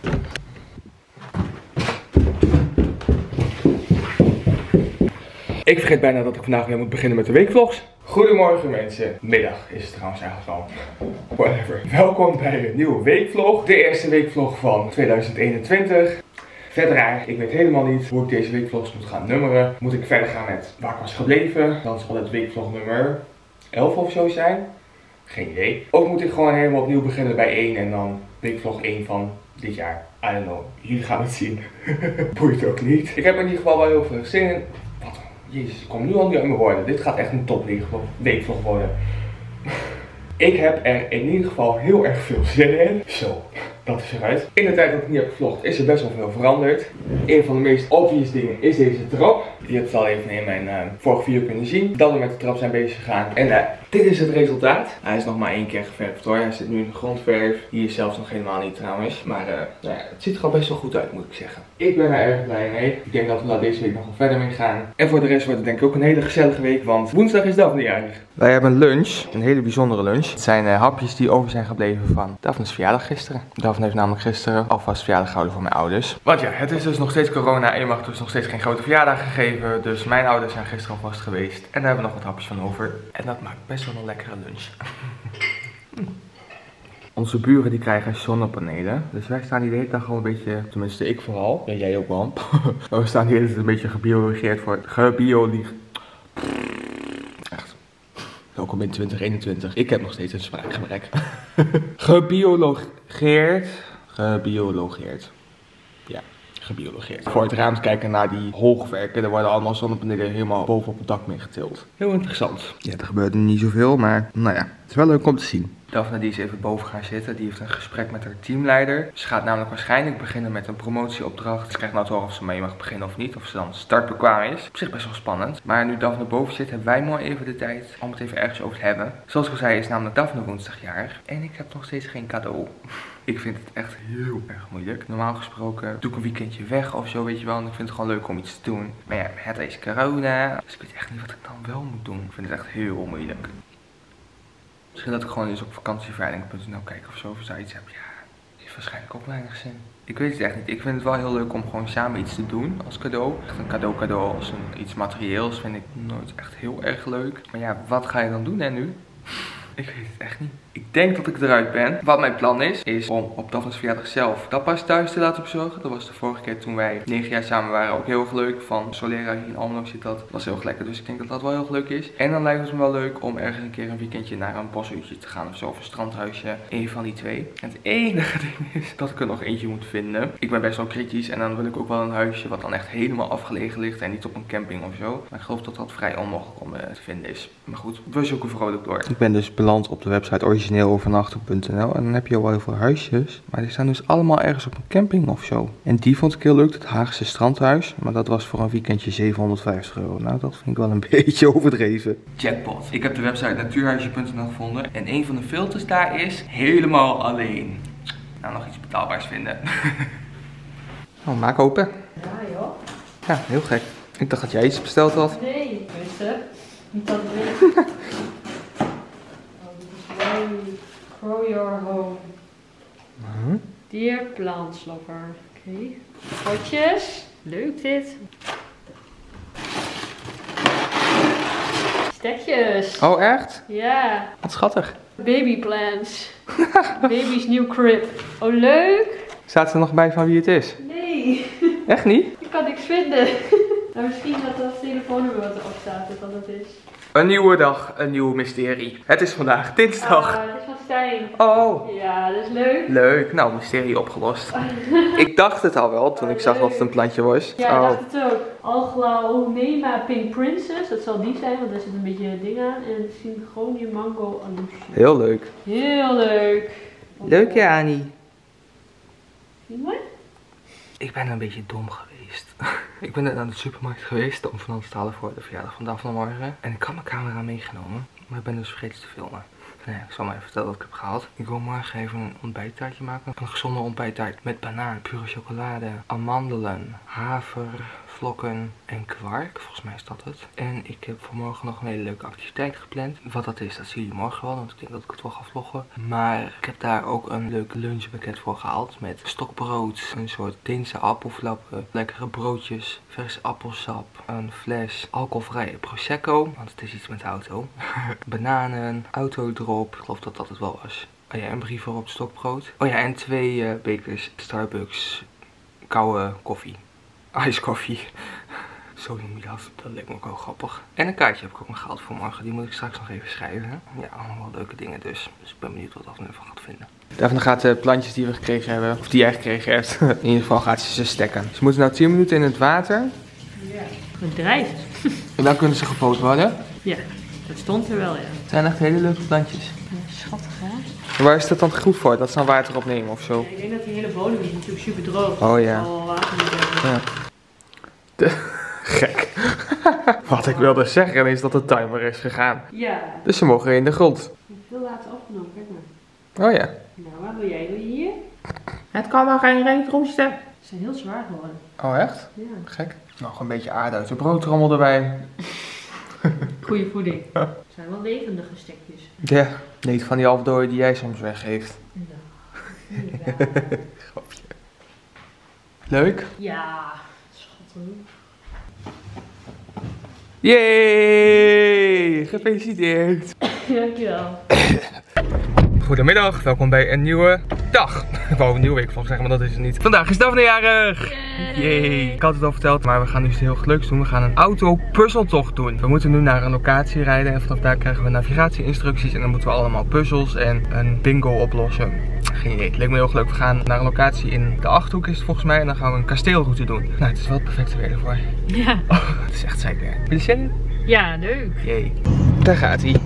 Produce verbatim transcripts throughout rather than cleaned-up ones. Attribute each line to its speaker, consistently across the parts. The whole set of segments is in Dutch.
Speaker 1: Ik vergeet bijna dat ik vandaag weer moet beginnen met de weekvlogs. Goedemorgen mensen. Middag is het trouwens eigenlijk al. Whatever. Welkom bij een nieuwe weekvlog. De eerste weekvlog van tweeduizend eenentwintig. Verder eigenlijk, ik weet helemaal niet hoe ik deze weekvlogs moet gaan nummeren. Moet ik verder gaan met waar ik was gebleven? Dan zal het weekvlog nummer elf of zo zijn. Geen idee. Of moet ik gewoon helemaal opnieuw beginnen bij één en dan weekvlog één van dit jaar. I don't know. Jullie gaan het zien. Boeit ook niet. Ik heb in ieder geval wel heel veel zin in. Wat? Jezus, ik kom nu al niet uit mijn woorden. Dit gaat echt een top weekvlog worden. Ik heb er in ieder geval heel erg veel zin in. Zo, dat is eruit. In de tijd dat ik niet heb gevlogd is er best wel veel veranderd. Een van de meest obvious dingen is deze trap. Je hebt het al even in mijn uh, vorige video kunnen zien. Dat we met de trap zijn bezig gegaan. En uh, dit is het resultaat. Hij is nog maar één keer geverfd hoor. Hij zit nu in de grondverf. Hier is zelfs nog helemaal niet trouwens. Maar uh, nou ja, het ziet er al best wel goed uit moet ik zeggen. Ik ben er erg blij mee. Ik denk dat we daar deze week nog wel verder mee gaan. En voor de rest wordt het denk ik ook een hele gezellige week. Want woensdag is Daphne jarig. Wij hebben lunch. Een hele bijzondere lunch. Het zijn uh, hapjes die over zijn gebleven van Daphne's verjaardag gisteren. Daphne heeft namelijk gisteren alvast verjaardag gehouden voor mijn ouders. Want ja, het is dus nog steeds corona en je mag dus nog steeds geen grote verjaardagen geven. Dus mijn ouders zijn gisteren alvast geweest. En daar hebben we nog wat hapjes van over. En dat maakt best wel een lekkere lunch. Onze buren die krijgen zonnepanelen. Dus wij staan hier de hele dag al een beetje, tenminste ik vooral. Ja, jij ook wel. Maar we staan hier een beetje gebiologeerd voor. Gebiologeerd. Echt. Welkom in twintig eenentwintig. Ik heb nog steeds een spraakgebrek. Gebiologeerd. Gebiologeerd. Ja. Gebiologeerd. Voor het raam kijken naar die hoogwerken. Er worden allemaal zonnepanelen helemaal bovenop het dak mee getild. Heel interessant. Ja, er gebeurt niet zoveel, maar nou ja, het is wel leuk om te zien. Daphne die is even boven gaan zitten. Die heeft een gesprek met haar teamleider. Ze gaat namelijk waarschijnlijk beginnen met een promotieopdracht. Ze krijgt nou te horen of ze mee mag beginnen of niet. Of ze dan startbekwaam is. Op zich best wel spannend. Maar nu Daphne boven zit, hebben wij mooi even de tijd om het even ergens over te hebben. Zoals ik al zei is namelijk Daphne woensdagjarig. En ik heb nog steeds geen cadeau. Ik vind het echt heel erg moeilijk. Normaal gesproken doe ik een weekendje weg of zo, weet je wel. En ik vind het gewoon leuk om iets te doen. Maar ja, het is corona. Dus ik weet echt niet wat ik dan wel moet doen. Ik vind het echt heel moeilijk. Misschien dat ik gewoon eens op vakantieveiling punt n l kijken of zo. Of zoiets heb. Ja, heeft waarschijnlijk ook weinig zin. Ik weet het echt niet. Ik vind het wel heel leuk om gewoon samen iets te doen als cadeau. Echt een cadeau cadeau als een, iets materieels vind ik nooit echt heel erg leuk. Maar ja, wat ga je dan doen hè nu? Ik weet het echt niet. Ik denk dat ik eruit ben. Wat mijn plan is, is om op Daphne's verjaardag zelf tapas thuis te laten bezorgen. Dat was de vorige keer toen wij negen jaar samen waren ook heel erg leuk. Van Solera hier in Almelo zit dat. Dat was heel erg lekker. Dus ik denk dat dat wel heel erg leuk is. En dan lijkt het me wel leuk om ergens een keer een weekendje naar een bosuurtje te gaan of zo. Of een strandhuisje. Eén van die twee. En het enige ding is dat ik er nog eentje moet vinden. Ik ben best wel kritisch. En dan wil ik ook wel een huisje wat dan echt helemaal afgelegen ligt. En niet op een camping of zo. Maar ik geloof dat dat vrij onmogelijk om uh, te vinden is. Maar goed, we zoeken vrolijk door. Ik ben dus beland op de website origineel overnachten punt n l en dan heb je al wel heel veel huisjes. Maar die staan dus allemaal ergens op een camping of zo. En die vond ik heel leuk, het Haagse strandhuis. Maar dat was voor een weekendje zevenhonderdvijftig euro. Nou, dat vind ik wel een beetje overdreven. Jackpot. Ik heb de website natuurhuisje punt n l gevonden. En een van de filters daar is helemaal alleen. Nou, nog iets betaalbaars vinden. Oh, maak open.
Speaker 2: Ja, joh.
Speaker 1: Ja, heel gek. Ik dacht dat jij iets besteld had.
Speaker 2: Nee, rustig. Niet dat het weet. Grow your home.
Speaker 1: Huh?
Speaker 2: Dear plants lover. Oké. Okay. Potjes. Leuk dit. Stekjes.
Speaker 1: Oh, echt?
Speaker 2: Ja.
Speaker 1: Wat schattig.
Speaker 2: Baby plants. Baby's new crib. Oh, leuk.
Speaker 1: Staat er nog bij van wie het is?
Speaker 2: Nee.
Speaker 1: Echt niet?
Speaker 2: Ik kan niks vinden. Nou, misschien dat dat telefoonnummer wat erop staat, dat dat het is.
Speaker 1: Een nieuwe dag, een nieuw mysterie. Het is vandaag dinsdag.
Speaker 2: Ah, dat is van Stijn.
Speaker 1: Oh.
Speaker 2: Ja, dat is leuk.
Speaker 1: Leuk. Nou, mysterie opgelost. Ik dacht het al wel toen ik zag dat het een plantje was.
Speaker 2: Ja, ik
Speaker 1: oh.
Speaker 2: dacht het ook. Alglaonema Pink Princess. Dat zal die zijn, want daar zit een beetje ding aan. En Syngonium Mango Alusia.
Speaker 1: Heel leuk.
Speaker 2: Heel leuk.
Speaker 1: Leuk, ja, Annie.
Speaker 2: Zie je mooi?
Speaker 1: Ik ben een beetje dom geweest. Ik ben net naar de supermarkt geweest om van alles te halen voor de verjaardag van Daphne morgen. En ik had mijn camera meegenomen, maar ik ben dus vergeten te filmen. Nee, ik zal maar even vertellen wat ik heb gehaald. Ik wil morgen even een ontbijttaartje maken. Een gezonde ontbijttaart met banaan, pure chocolade, amandelen, haver, vlokken en kwark. Volgens mij is dat het. En ik heb voor morgen nog een hele leuke activiteit gepland. Wat dat is, dat zien jullie morgen wel, want ik denk dat ik het wel ga vloggen. Maar ik heb daar ook een leuk lunchpakket voor gehaald. Met stokbrood, een soort Deense appelflappen, lekkere broodjes, vers appelsap, een fles alcoholvrije prosecco, want het is iets met de auto. Bananen, autodrop, ik geloof dat dat het wel was. Oh ja, een brief voor op stokbrood. Oh ja, en twee uh, bekers Starbucks koude koffie. Ijskoffie. Zo noem je dat. Dat lijkt me ook wel grappig. En een kaartje heb ik ook nog gehaald voor morgen. Die moet ik straks nog even schrijven. Ja, allemaal leuke dingen dus. Dus ik ben benieuwd wat Daphne ervan gaat vinden. Daphne gaat de plantjes die we gekregen hebben, of die jij gekregen hebt, in ieder geval gaat ze ze stekken. Ze moeten nou tien minuten in het water.
Speaker 2: Ja, het drijft.
Speaker 1: En dan kunnen ze gepoot worden.
Speaker 2: Ja, dat stond er wel, ja.
Speaker 1: Het zijn echt hele leuke plantjes.
Speaker 2: Ja, schattig, hè?
Speaker 1: En waar is dat dan goed voor? Dat ze dan water opnemen of zo?
Speaker 2: Ja, ik denk dat die hele bodem is natuurlijk super droog.
Speaker 1: Oh ja.
Speaker 2: Al water moet hebben.
Speaker 1: Ja. De... Gek. Wat ik wilde zeggen is dat de timer is gegaan.
Speaker 2: Ja.
Speaker 1: Dus ze mogen in de grond.
Speaker 2: Ik heb veel later opgenomen, kijk maar.
Speaker 1: Oh ja.
Speaker 2: Nou, waar wil jij? Wil je hier?
Speaker 1: Het kan wel geen reet roesten.
Speaker 2: Ze zijn heel zwaar geworden.
Speaker 1: Oh echt?
Speaker 2: Ja.
Speaker 1: Gek. Nog een beetje aarde uit de broodtrommel erbij.
Speaker 2: Goeie voeding. Het zijn wel levendige stekjes.
Speaker 1: Ja, niet van die halfdooien die jij soms weggeeft.
Speaker 2: Nou, ja.
Speaker 1: Grapje. Leuk?
Speaker 2: Ja, schattig.
Speaker 1: Yay! Gefeliciteerd!
Speaker 2: Dankjewel.
Speaker 1: Goedemiddag, welkom bij een nieuwe dag. Ik wou een nieuwe week vlog zeggen, maar dat is het niet. Vandaag is Daphne jarig! Yay! Ik had het al verteld, maar we gaan nu iets heel leuks doen. We gaan een auto-puzzeltocht doen. We moeten nu naar een locatie rijden en vanaf daar krijgen we navigatie-instructies. En dan moeten we allemaal puzzels en een bingo oplossen. Geen idee, het leek me heel leuk. We gaan naar een locatie in de Achterhoek is het volgens mij. En dan gaan we een kasteelroute doen. Nou, het is wel het perfecte weer ervoor.
Speaker 2: Ja.
Speaker 1: Oh, het is echt zeker. Heb je er zin in?
Speaker 2: Ja, leuk.
Speaker 1: Jee. Daar gaat hij.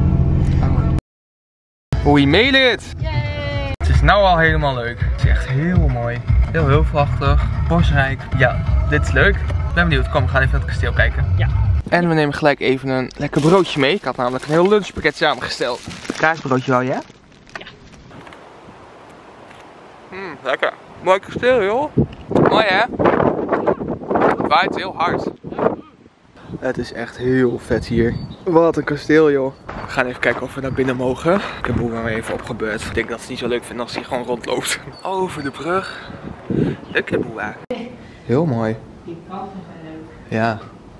Speaker 1: We made it!
Speaker 2: Yay!
Speaker 1: Het is nou al helemaal leuk. Het is echt heel mooi. Heel heel prachtig. Bosrijk. Ja, dit is leuk. Ik ben benieuwd. Kom, we gaan even naar het kasteel kijken.
Speaker 2: Ja.
Speaker 1: En we nemen gelijk even een lekker broodje mee. Ik had namelijk een heel lunchpakket samengesteld. Kaasbroodje wel, ja?
Speaker 2: Ja.
Speaker 1: Mm, lekker. Mooi kasteel, joh. Mooi, hè? Het waait heel hard. Het is echt heel vet hier. Wat een kasteel, joh. We gaan even kijken of we naar binnen mogen. Ik heb Boe maar even opgebeurd. Ik denk dat ze het niet zo leuk vinden als hij gewoon rondloopt. Over de brug. Leuk, hè, Boe? Heel mooi.
Speaker 2: Die kanten zijn leuk.
Speaker 1: Ja.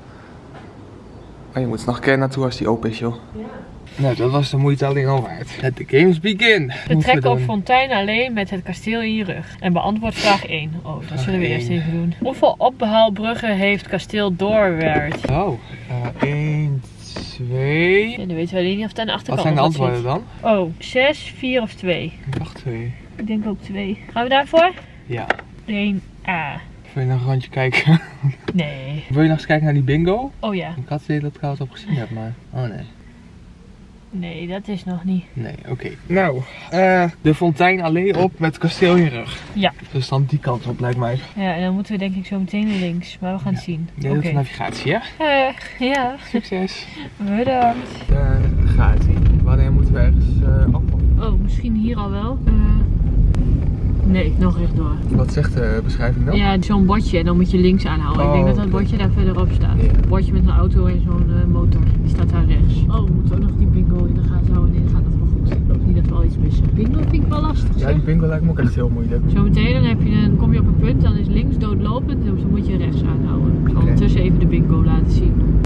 Speaker 1: Maar je moet er nog een keer naartoe als die open is, joh.
Speaker 2: Ja.
Speaker 1: Nou, dat was de moeite alleen al waard. Let the games begin.
Speaker 2: Vertrek op Fontein alleen met het kasteel in je rug. En beantwoord vraag één. Oh, dat zullen we eerst even doen. Hoeveel ophaalbruggen heeft kasteel Doorwerth?
Speaker 1: Oh, uh, één, twee.
Speaker 2: Ja, dan weten we alleen niet of het aan de achterkant
Speaker 1: Wat zijn de
Speaker 2: nog wat
Speaker 1: antwoorden
Speaker 2: zit.
Speaker 1: dan?
Speaker 2: Oh, zes, vier of twee?
Speaker 1: Ik dacht twee.
Speaker 2: Ik denk ook twee. Gaan we daarvoor?
Speaker 1: Ja.
Speaker 2: één A.
Speaker 1: Wil je nog een rondje kijken?
Speaker 2: Nee.
Speaker 1: Wil je nog eens kijken naar die bingo?
Speaker 2: Oh ja.
Speaker 1: Ik had het idee dat ik al wat op gezien heb, maar... Oh nee.
Speaker 2: Nee, dat is nog niet.
Speaker 1: Nee, oké. Okay. Nou, uh, de fontein alleen op met kasteel in je rug.
Speaker 2: Ja.
Speaker 1: Dus dan die kant op, lijkt mij.
Speaker 2: Ja, en dan moeten we denk ik zo meteen links. Maar we gaan het zien.
Speaker 1: Jij doet de navigatie, hè?
Speaker 2: Uh, ja.
Speaker 1: Succes.
Speaker 2: Bedankt.
Speaker 1: Daar gaat hij. Wanneer moeten we ergens uh, op?
Speaker 2: Oh, misschien hier al wel. Uh, nee, nog rechtdoor.
Speaker 1: Wat zegt de beschrijving dan?
Speaker 2: Ja, zo'n bordje en dan moet je links aanhouden.
Speaker 1: Oh,
Speaker 2: ik denk dat dat
Speaker 1: okay.
Speaker 2: bordje daar verderop staat.
Speaker 1: Ja.
Speaker 2: Een bordje met een auto en zo'n uh, motor. Die staat daar rechts. Oh, we moeten ook nog die bingo in de gaten houden. Nee, dat gaat nog wel goed. Ik hoop niet dat we al iets missen. Bingo vind ik wel lastig,
Speaker 1: Ja,
Speaker 2: zeg.
Speaker 1: die bingo lijkt me ook echt heel moeilijk.
Speaker 2: Zometeen dan, heb je een, kom je op een punt, dan is links doodlopend. Dus dan moet je rechts aanhouden. Ik zal
Speaker 1: Okay.
Speaker 2: ondertussen even de bingo laten zien.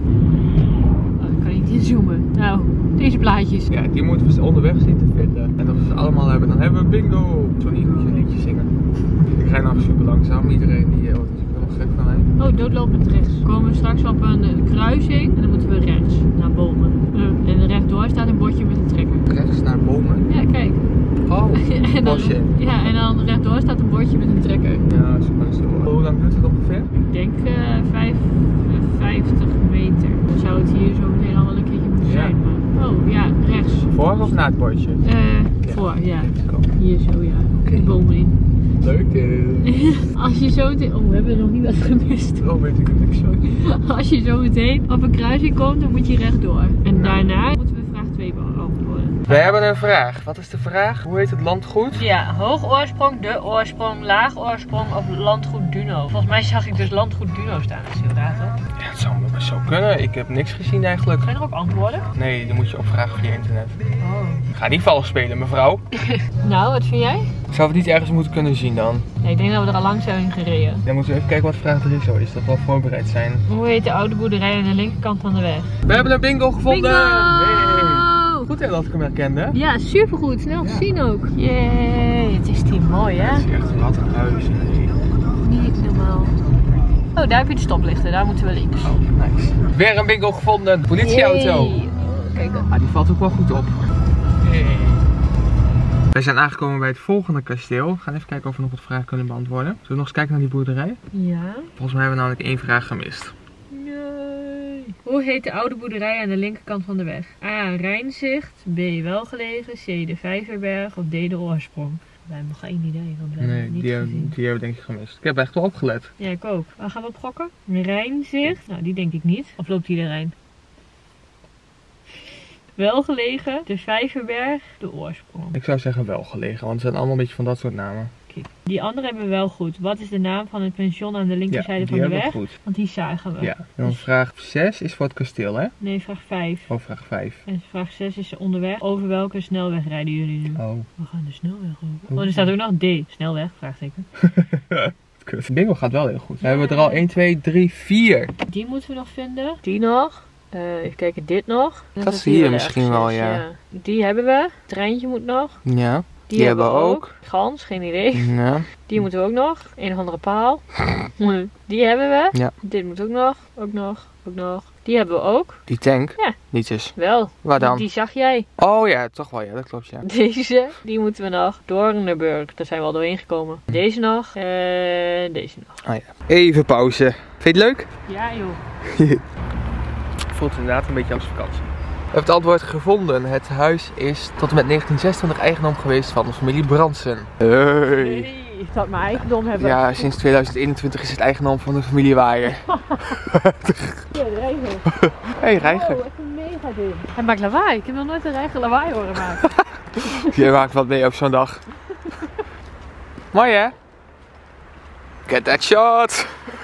Speaker 2: Oh, ik kan niet inzoomen. Nou, deze plaatjes.
Speaker 1: Ja, die moeten we onderweg zien te vinden. En als we ze allemaal hebben, dan hebben we bingo. Zo niet moet je een liedje zingen. Ik rij nog super langzaam. Iedereen die wordt natuurlijk wel gek van mij.
Speaker 2: Oh, doodlopend rechts. We komen straks op een uh, kruising en dan moeten we rechts naar bomen. Uh, en rechtdoor staat een bordje met een trekker.
Speaker 1: Rechts naar bomen.
Speaker 2: Ja, kijk.
Speaker 1: Oh,
Speaker 2: en dan,
Speaker 1: bosje.
Speaker 2: ja, en dan rechtdoor staat een bordje met een trekker.
Speaker 1: Ja, super zo. Hoe lang duurt het ongeveer?
Speaker 2: Ik denk uh, vijfenvijftig meter. Dan zou het hier zo meteen al wel een keertje moeten
Speaker 1: Ja.
Speaker 2: zijn. Maar, oh ja, rechts.
Speaker 1: Voor of na het bordje?
Speaker 2: Uh,
Speaker 1: Ja.
Speaker 2: Voor, ja.
Speaker 1: Denk ik ook.
Speaker 2: Hier zo, ja.
Speaker 1: Oké.
Speaker 2: De bomen in.
Speaker 1: Leuk. Uh.
Speaker 2: Als je zo meteen... Oh, we hebben nog niet wat gemist.
Speaker 1: Oh, weet ik het niks zo.
Speaker 2: Als je zo meteen op een kruising komt, dan moet je rechtdoor. En daarna moeten we vraag twee beantwoorden.
Speaker 1: We hebben een vraag. Wat is de vraag? Hoe heet het landgoed?
Speaker 2: Ja, hoog oorsprong, de oorsprong, laag oorsprong of landgoed Duno. Volgens mij zag ik dus landgoed Duno staan. Dat is heel raar toch?
Speaker 1: Ja, het zou maar zo kunnen. Ik heb niks gezien eigenlijk.
Speaker 2: Zijn er ook antwoorden?
Speaker 1: Nee, die moet je opvragen via internet.
Speaker 2: Oh.
Speaker 1: Ga niet vals spelen, mevrouw.
Speaker 2: Nou, wat vind jij?
Speaker 1: Zou het niet ergens moeten kunnen zien dan?
Speaker 2: Nee, ik denk dat we er al lang zijn gereden.
Speaker 1: Dan moeten we even kijken wat vraag er is. Zo is dat wel voorbereid zijn.
Speaker 2: Hoe heet de oude boerderij aan de linkerkant van de weg?
Speaker 1: We hebben een bingo gevonden!
Speaker 2: Bingo!
Speaker 1: Hey. Goed hè, dat ik hem herkende.
Speaker 2: Ja, supergoed. Snel te zien ook. Jee, het is hier mooi hè?
Speaker 1: Het is echt wat een huis. Nee.
Speaker 2: Niet normaal. Oh, daar heb je de stoplichten. Daar moeten we links.
Speaker 1: Oh, nice. Weer een bingo gevonden. Politieauto.
Speaker 2: Yay. Kijk dan.
Speaker 1: Ah, die valt ook wel goed op. Hey. Wij zijn aangekomen bij het volgende kasteel. We gaan even kijken of we nog wat vragen kunnen beantwoorden. Zullen we nog eens kijken naar die boerderij?
Speaker 2: Ja.
Speaker 1: Volgens mij hebben we namelijk één vraag gemist.
Speaker 2: Nee. Hoe heet de oude boerderij aan de linkerkant van de weg? A. Rijnzicht. B. Welgelegen. C. De Vijverberg. Of D. De Oorsprong. Wij hebben nog geen idee, want we hebben
Speaker 1: Nee,
Speaker 2: het niet
Speaker 1: die,
Speaker 2: gezien.
Speaker 1: die hebben we denk ik gemist. Ik heb echt wel opgelet.
Speaker 2: Ja, ik ook. Waar gaan we op gokken? Rijnzicht. Nou, die denk ik niet. Of loopt die de Rijn? Welgelegen, de Vijverberg, de Oorsprong.
Speaker 1: Ik zou zeggen wel gelegen, want het zijn allemaal een beetje van dat soort namen.
Speaker 2: Kijk, die andere hebben we wel goed. Wat is de naam van het pension aan de linkerzijde
Speaker 1: Ja,
Speaker 2: van de
Speaker 1: die
Speaker 2: weg?
Speaker 1: hebben we goed.
Speaker 2: Want die zagen we.
Speaker 1: Ja, en dan vraag zes is voor het kasteel, hè?
Speaker 2: Nee, vraag vijf.
Speaker 1: Oh, vraag vijf.
Speaker 2: En vraag zes is onderweg. Over welke snelweg rijden jullie nu?
Speaker 1: Oh.
Speaker 2: We gaan de snelweg over. Oh, er staat ook nog D. Snelweg, vraagteken.
Speaker 1: Kut. De bingo gaat wel heel goed. We hebben er al één, twee, drie, vier.
Speaker 2: Die moeten we nog vinden. Die nog. Uh, even kijken, dit nog.
Speaker 1: Dat is hier misschien wel, ja. ja.
Speaker 2: Die hebben we. Het treintje moet nog.
Speaker 1: Ja.
Speaker 2: Die,
Speaker 1: die
Speaker 2: hebben we ook.
Speaker 1: ook.
Speaker 2: Gans, geen idee.
Speaker 1: Ja.
Speaker 2: Die moeten we ook nog. Een of andere paal. Die hebben we.
Speaker 1: Ja.
Speaker 2: Dit moet ook nog. Ook nog. Ook nog. Die hebben we ook.
Speaker 1: Die tank?
Speaker 2: Ja.
Speaker 1: Niet eens.
Speaker 2: Wel.
Speaker 1: Waar dan?
Speaker 2: Die, die zag jij.
Speaker 1: Oh ja, toch wel. Ja, dat klopt, ja.
Speaker 2: Deze. Die moeten we nog. Doornenburg. Daar zijn we al doorheen gekomen. Deze nog. En deze nog.
Speaker 1: Oh ja. Even pauze. Vind je het leuk?
Speaker 2: Ja joh.
Speaker 1: Voelt inderdaad een beetje als vakantie. We hebben het antwoord gevonden. Het huis is tot en met negentien zesentwintig eigendom geweest van de familie Brandsen. Hey.
Speaker 2: Hey, dat mijn eigendom hebben.
Speaker 1: Ja, sinds tweeduizend eenentwintig is het eigendom van de familie Waaier.
Speaker 2: Ja, de reiger.
Speaker 1: Hey, reiger.
Speaker 2: Oh, echt een mega ding. Hij maakt lawaai. Ik heb nog nooit een reiger lawaai horen maken.
Speaker 1: Jij maakt wat mee op zo'n dag. Mooi hè? Get that shot!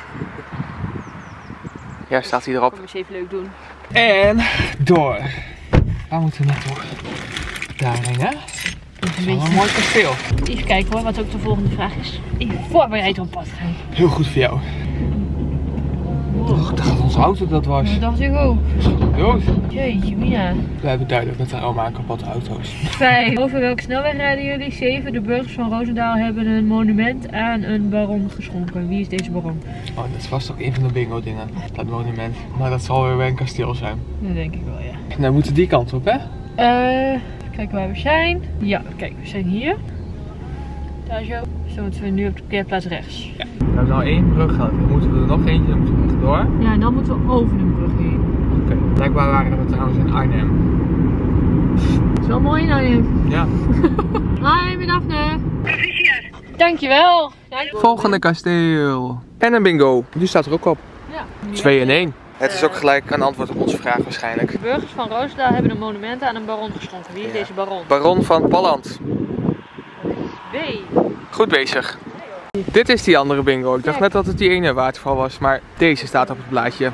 Speaker 1: Ja, staat hij erop.
Speaker 2: Kom eens even leuk doen.
Speaker 1: En door. Waar moeten we naartoe? Daarheen hè? Dat is wel een mooi kasteel.
Speaker 2: Even kijken hoor, wat ook de volgende vraag is. Even voorbereid op pad gaan.
Speaker 1: Heel goed voor jou. Oh, dat gaat onze auto dat was.
Speaker 2: Dat dacht ik ook.
Speaker 1: Dood.
Speaker 2: Jeetje, Mina.
Speaker 1: We hebben duidelijk met haar oma aan kapotte auto's.
Speaker 2: Vijf. Over welke snelweg rijden jullie? Zeven. De burgers van Roosendaal hebben een monument aan een baron geschonken. Wie is deze baron?
Speaker 1: Oh, dat is vast ook een van de bingo dingen. Dat monument. Maar dat zal weer bij een kasteel zijn.
Speaker 2: Dat denk ik wel, ja.
Speaker 1: Nou, we moeten die kant op, hè?
Speaker 2: Eh, uh, kijken waar we zijn. Ja, kijk, we zijn hier. Daar zo. Zo moeten we nu op de parkeerplaats rechts.
Speaker 1: Ja. We hebben nou één brug gehad. Dan moeten we er nog eentje, dan moeten we rechtdoor.
Speaker 2: Ja, en dan moeten we over de brug heen.
Speaker 1: Oké. Okay. Blijkbaar waren we trouwens in Arnhem.
Speaker 2: Het is wel mooi in Arnhem.
Speaker 1: Ja.
Speaker 2: Hi, ik ben Daphne. Dankjewel.
Speaker 1: Volgende kasteel. En een bingo. Die staat er ook op.
Speaker 2: Ja.
Speaker 1: Twee in één. Het is ook gelijk een antwoord op onze vraag waarschijnlijk.
Speaker 2: De burgers van Roosendaal hebben een monument aan een baron geschonken. Wie is ja. deze baron?
Speaker 1: Baron van Palland.
Speaker 2: B.
Speaker 1: Goed bezig. Dit is die andere bingo. Ik dacht net dat het die ene waterval was, maar deze staat op het blaadje.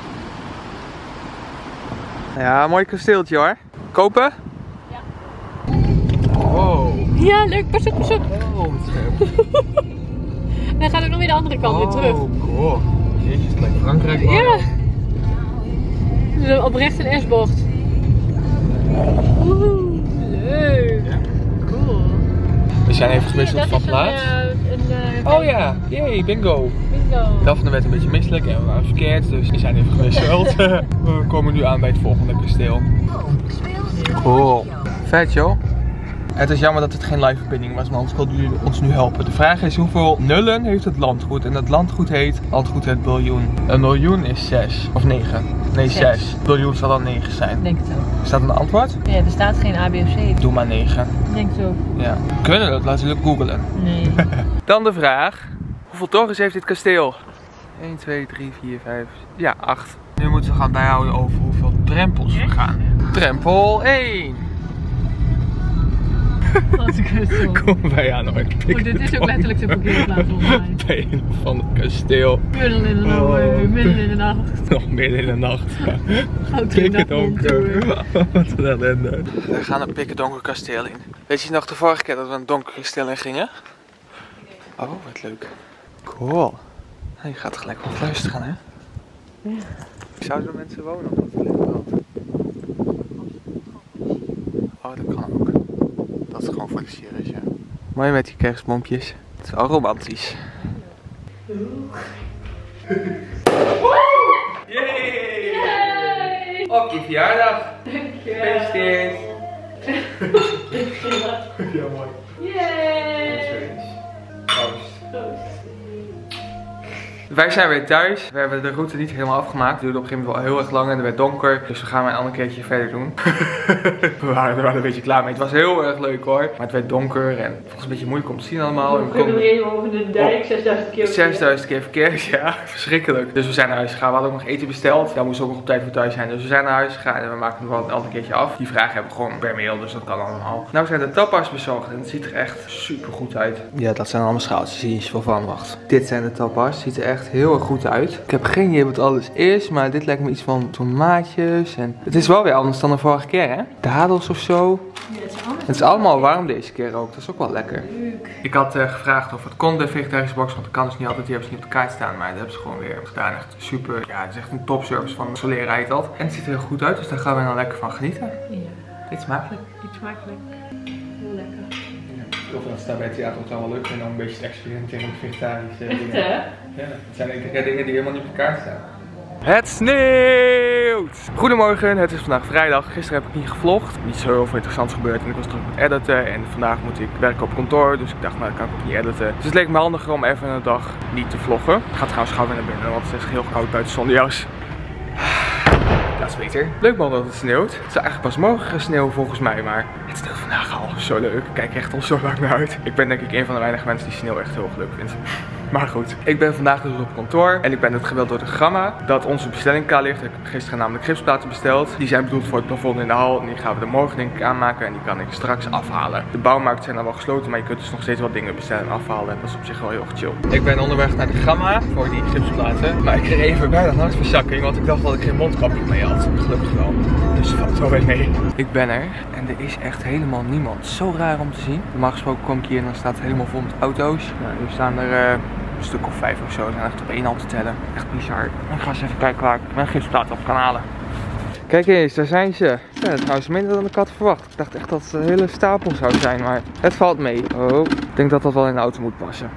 Speaker 1: Ja, mooi kasteeltje hoor. Kopen?
Speaker 2: Ja.
Speaker 1: Wow.
Speaker 2: Ja, leuk. Pas op, pas op.
Speaker 1: Oh, wat scherp.
Speaker 2: Dan gaat ook nog weer de andere kant
Speaker 1: oh,
Speaker 2: weer terug.
Speaker 1: Oh, cool. Jezus, het lijkt Frankrijk wel.
Speaker 2: Ja. Dus oprecht een S-bocht. Oeh, leuk. Ja. Cool.
Speaker 1: We zijn even gewisseld van plaats.
Speaker 2: Een, een, uh,
Speaker 1: oh ja, jee, bingo.
Speaker 2: Bingo.
Speaker 1: Daphne werd een beetje misselijk en we waren verkeerd, dus we zijn even gewisseld. We komen nu aan bij het volgende kasteel. Cool. Vet joh. Het is jammer dat het geen live verbinding was, maar anders konden jullie ons nu helpen. De vraag is hoeveel nullen heeft het landgoed? En het landgoed heet, landgoed heet biljoen. Een miljoen is zes. Of negen. Nee, zes. zes. Biljoen zal dan negen zijn.
Speaker 2: Ik denk het ook.
Speaker 1: Is dat een antwoord?
Speaker 2: Ja, er staat geen A, B of C.
Speaker 1: Doe maar negen.
Speaker 2: Ik denk het ook.
Speaker 1: Ja. Kunnen we dat natuurlijk googlen.
Speaker 2: Nee.
Speaker 1: Dan de vraag. Hoeveel torens heeft dit kasteel? één, twee, drie, vier, vijf. Ja, acht. Nu moeten we gaan bijhouden over hoeveel drempels we gaan. Drempel één.
Speaker 2: Als ik het zo.
Speaker 1: Komen wij aan ooit
Speaker 2: Oh, dit is ook letterlijk de parkeerplaats volgens mij.
Speaker 1: bij een van het kasteel.
Speaker 2: Midden in de nacht.
Speaker 1: Oh.
Speaker 2: Midden in de nacht.
Speaker 1: Nog midden in de nacht.
Speaker 2: Goud
Speaker 1: Pikkedonker. Wat een ellende. We gaan een pikkedonker kasteel in. Weet je nog de vorige keer dat we een donker kasteel in gingen? Oh, wat leuk. Cool. Je gaat gelijk wat luisteren, hè?
Speaker 2: Ja.
Speaker 1: Zouden er mensen wonen op dat vliegveld? Oh, dat kan ook. Dat is gewoon voor de series, ja. Mooi met die kerstbompjes. Het is wel romantisch. Yay! Op je verjaardag! Gefeliciteerd! Ja, mooi.
Speaker 2: Yay!
Speaker 1: Proost. Wij zijn weer thuis. We hebben de route niet helemaal afgemaakt. Het duurde op een gegeven moment wel heel erg lang en het werd donker. Dus we gaan maar een ander keertje verder doen. we, waren, we waren een beetje klaar mee. Het was heel erg leuk hoor. Maar het werd donker en het was een beetje moeilijk om te zien allemaal.
Speaker 2: We kunnen even over de dijk, zesduizend keer verkeerd.
Speaker 1: zesduizend keer verkeerd, ja. Verschrikkelijk. Dus we zijn naar huis gegaan. We hadden ook nog eten besteld. Daar moesten we ook nog op tijd voor thuis zijn. Dus we zijn naar huis gegaan en we maken hem wel een ander keertje af. Die vragen hebben we gewoon per mail, dus dat kan allemaal. Nou zijn de tapas bezorgd en het ziet er echt super goed uit. Ja, dat zijn allemaal schaaltjes. Zie je eens van wacht. Dit zijn de tapas. Ziet er echt heel erg goed uit. Ik heb geen idee wat alles is, maar dit lijkt me iets van tomaatjes. En het is wel weer anders dan de vorige keer, hè? Dadels of zo.
Speaker 2: Ja, het is anders.
Speaker 1: Het is allemaal warm deze keer ook. Dat is ook wel lekker. Leuk. Ik had uh, gevraagd of het kon, de vegetarische box, want dat kan dus niet altijd. Die hebben ze niet op de kaart staan, maar dat hebben ze gewoon weer gedaan. Echt super. Ja, het is echt een topservice van Solera heet dat. En het ziet er heel goed uit, dus daar gaan we dan lekker van genieten. Ja. Eet smakelijk.
Speaker 2: Eet smakelijk. Heel lekker.
Speaker 1: Of dat staat bij het theater ook wel leuk en dan een beetje te experimenteren met vegetarische
Speaker 2: Echt,
Speaker 1: dingen.
Speaker 2: hè?
Speaker 1: Ja, het zijn denk ik dingen die helemaal niet op de kaart staan. Het sneeuwt! Goedemorgen, het is vandaag vrijdag. Gisteren heb ik niet gevlogd. Niet zo heel veel interessants gebeurd en ik was druk met editen. En vandaag moet ik werken op kantoor, dus ik dacht nou dat kan ik ook niet editen. Dus het leek me handiger om even een dag niet te vloggen. Ik ga trouwens gauw weer naar binnen, want het is heel koud buiten zonder jas. Dat is beter. Leuk man dat het sneeuwt. Het is eigenlijk pas morgen gaan sneeuwen volgens mij, maar het sneeuwt vandaag al. Zo leuk. Ik kijk echt al zo lang naar uit. Ik ben denk ik een van de weinige mensen die sneeuw echt heel erg leuk vindt. Maar goed, ik ben vandaag dus op kantoor en ik ben het geweld door de Gamma dat onze bestelling klaar ligt. Ik heb gisteren namelijk gipsplaten besteld. Die zijn bedoeld voor het plafond in de hal en die gaan we er morgen denk ik aanmaken en die kan ik straks afhalen. De bouwmarkten zijn al wel gesloten, maar je kunt dus nog steeds wat dingen bestellen en afhalen en dat is op zich wel heel erg chill. Ik ben onderweg naar de Gamma voor die gipsplaten, maar ik kreeg even bijna een hartverzakking, want ik dacht dat ik geen mondkapje mee had. Gelukkig wel. Dus valt zo weer mee. Ik ben er en er is echt helemaal niemand. Zo raar om te zien. Normaal gesproken kom ik hier en dan staat het helemaal vol met auto's. Nou, nu staan er uh, een stuk of vijf of zo. Ze zijn echt op één hand te tellen. Echt bizar. Ik ga eens even kijken waar ik mijn gipsplaat op kan halen. Kijk eens, daar zijn ze. Ja, dat is trouwens minder dan ik had verwacht. Ik dacht echt dat het een hele stapel zou zijn, maar het valt mee. Oh, ik denk dat dat wel in de auto moet passen.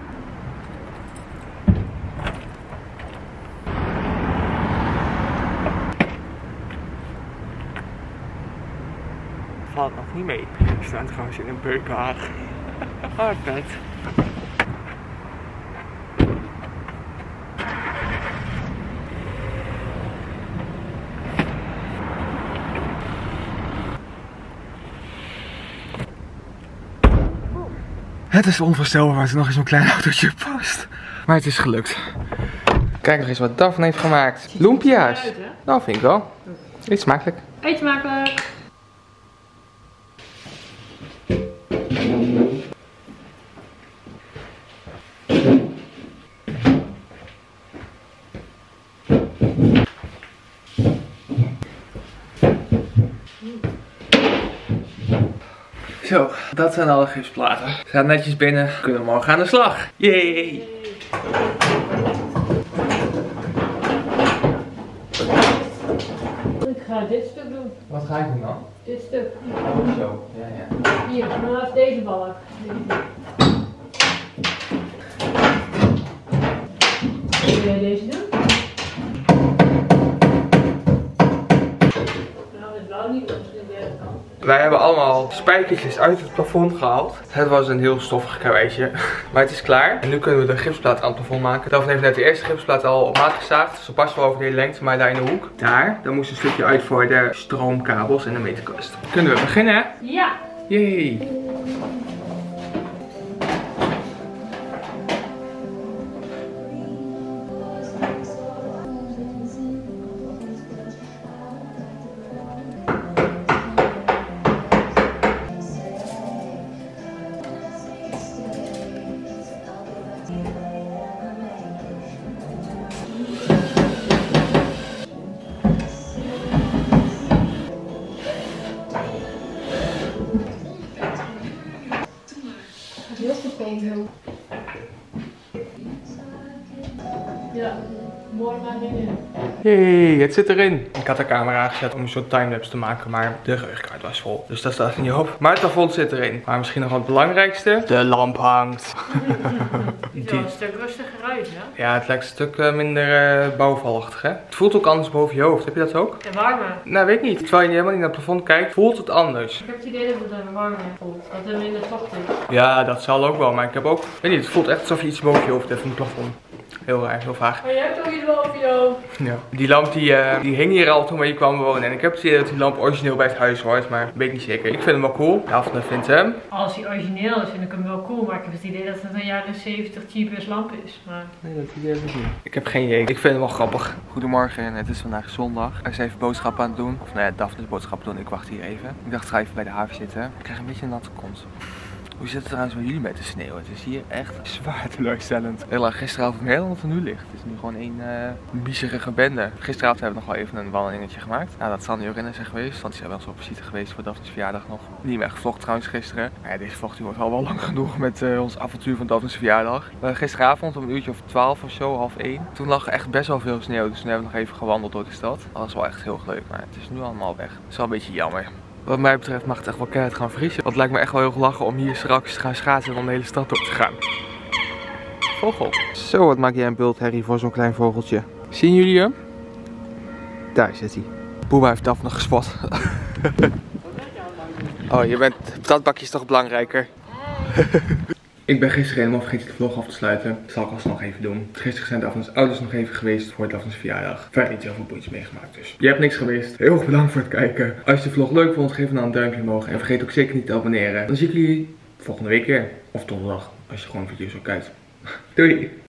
Speaker 1: Valt nog niet mee. We staan trouwens in een beukwagen. Ah, vet. Het is onvoorstelbaar dat er nog eens zo'n klein autootje past. Maar het is gelukt. Kijk nog eens wat Daphne heeft gemaakt. Lumpia's. Nou, vind ik wel. Eet smakelijk.
Speaker 2: Eet smakelijk.
Speaker 1: Zo, dat zijn alle gipsplaten. Ze gaan netjes binnen. Kunnen we morgen aan de slag. Yay!
Speaker 2: Ik ga dit stuk doen.
Speaker 1: Wat ga ik doen dan?
Speaker 2: Dit stuk.
Speaker 1: Oh, zo. Ja, ja.
Speaker 2: Hier, dan even deze balk. Wil jij deze doen? Nou, het blauw niet, want het is kan.
Speaker 1: Wij hebben allemaal spijkertjes uit het plafond gehaald. Het was een heel stoffig karweitje. Maar het is klaar. En nu kunnen we de gipsplaat aan het plafond maken. Daphne heeft net de eerste gipsplaat al op maat gezaagd. Ze past wel over de hele lengte, maar daar in de hoek. Daar, daar moest een stukje uit voor de stroomkabels en de meterkast. Kunnen we beginnen, hè?
Speaker 2: Ja!
Speaker 1: Yay!
Speaker 2: Ja, mooi maar in.
Speaker 1: Hey, het zit erin. Ik had de camera aangezet om een soort timelapse te maken, maar de geheugenkaart was vol. Dus dat staat er niet op. Maar het plafond zit erin. Maar misschien nog wel het belangrijkste. De lamp hangt.
Speaker 2: Het ziet er wel een stuk rustiger uit, ja?
Speaker 1: Ja, het lijkt een stuk uh, minder uh, bouwvallig, hè? Het voelt ook anders boven je hoofd. Heb je dat ook?
Speaker 2: En warmer.
Speaker 1: Nou, weet ik niet. Terwijl je helemaal niet naar het plafond kijkt, voelt het anders.
Speaker 2: Ik heb het idee dat het er warmer voelt. Dat het minder vocht is.
Speaker 1: Ja, dat zal ook wel. Maar ik heb ook... Weet niet, het voelt echt alsof je iets boven je hoofd hebt van het plafond. Heel raar, heel vaag.
Speaker 2: Maar je hebt ook iets boven je hoofd.
Speaker 1: Ja. Die lamp die, uh, die hing hier al toen we hier kwamen wonen. En ik heb het idee dat die lamp origineel bij het huis hoort. Maar weet ik niet zeker. Ik vind hem wel cool. De Daphne vindt hem.
Speaker 2: Als hij origineel is, vind ik hem wel cool. Maar ik heb het idee dat het een jaren zeventig cheapest lamp is. Maar...
Speaker 1: Nee, dat idee heb ik niet. Ik heb geen idee. Ik vind hem wel grappig. Goedemorgen, het is vandaag zondag. Ik ben even boodschappen aan het doen. Of nou ja, Daphne is boodschappen doen. Ik wacht hier even. Ik dacht, ga even bij de haven zitten. Ik krijg een beetje een natte kont. Hoe zit het trouwens bij jullie met de sneeuw? Het is hier echt zwaar teleurstellend. Helaas gisteravond meer dan wat er nu ligt. Het is nu gewoon één uh, miserige bende. Gisteravond hebben we nog wel even een wandelingetje gemaakt. Nou, dat zal niet ook in zijn geweest, want die zijn wel zo op visite geweest voor Daphne's verjaardag nog. Niet meer gevlogd trouwens gisteren. Maar ja, deze vlog die wordt al wel lang genoeg met uh, ons avontuur van Daphne's verjaardag. Uh, gisteravond om een uurtje of twaalf of zo, half één. Toen lag er echt best wel veel sneeuw, dus toen hebben we nog even gewandeld door de stad. Dat was wel echt heel leuk, maar het is nu allemaal weg. Dat is wel een beetje jammer. Wat mij betreft mag het echt wel keihard gaan vriezen. Want het lijkt me echt wel heel lachen om hier straks te gaan schaatsen en om de hele stad op te gaan. Vogel. Zo, wat maak jij een bultherrie voor zo'n klein vogeltje. Zien jullie hem? Daar zit hij. Boeba heeft Daphne gespot. Oh, je bent... patatbakje is toch belangrijker? Ik ben gisteren helemaal vergeten de vlog af te sluiten. Dat zal ik alsnog even doen. Gisteren zijn Daphne's ouders nog even geweest voor Daphne's verjaardag. Verder niet heel veel boeiends meegemaakt dus. Je hebt niks gemist. Heel erg bedankt voor het kijken. Als je de vlog leuk vond, geef dan een duimpje omhoog. En vergeet ook zeker niet te abonneren. Dan zie ik jullie volgende week weer. Of donderdag, als je gewoon video's ook kijkt. Doei!